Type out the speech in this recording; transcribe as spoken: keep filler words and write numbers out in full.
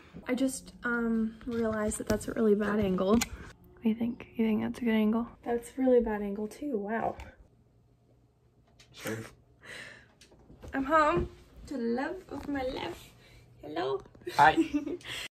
I just um realized that that's a really bad angle. What do you think? You think that's a good angle? That's a really bad angle too. Wow. Sure. I'm home to the love of my life. Hello. Hi.